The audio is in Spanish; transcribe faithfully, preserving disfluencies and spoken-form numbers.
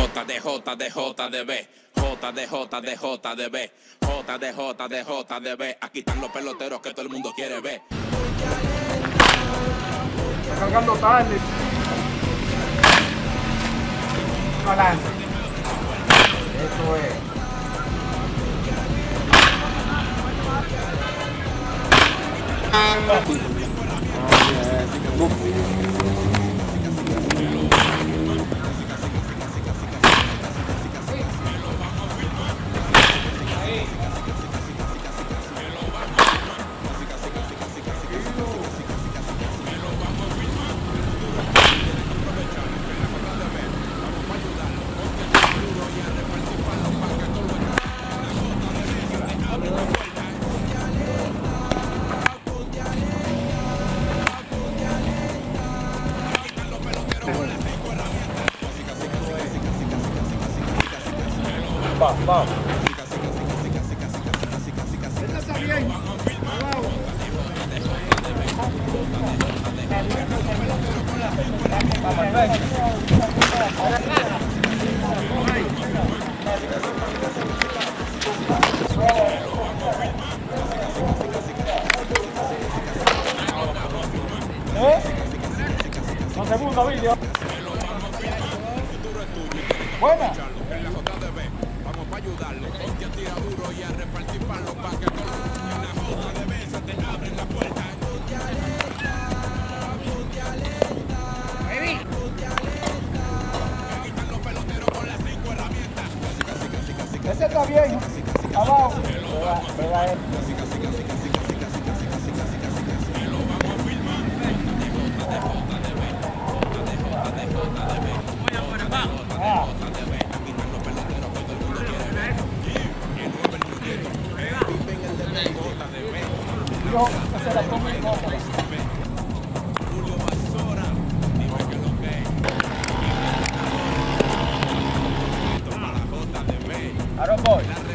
J de J de J de B, J de J de J de B, J de J de J de B. Aquí están los peloteros que todo el mundo quiere ver. Está cargando tarde. Balance. Eso es. Va, va. Esta está bien. ¿Eh? Un segundo vídeo. Buena. Vamos para ayudarlo, ponte a tirar duro y a repartir palos para que con la J de B se te abren la puerta. Baby. Aquí están los peloteros con las cinco herramientas. Ese está bien. Abajo. Pega él. Yo, se la pongo en cómoda. Julio Basora, dime que lo que es. Toma la J de B. Ahora voy.